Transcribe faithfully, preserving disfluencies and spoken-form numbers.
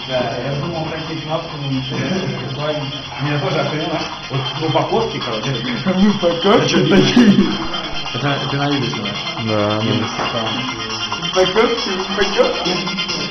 Да, я думал, такие кнопки меня тоже охрененно. Вот в упаковке, короче. В упаковке такие. Это, это на видео снимаешь? Да, ну. Минус. В упаковке, в упаковке.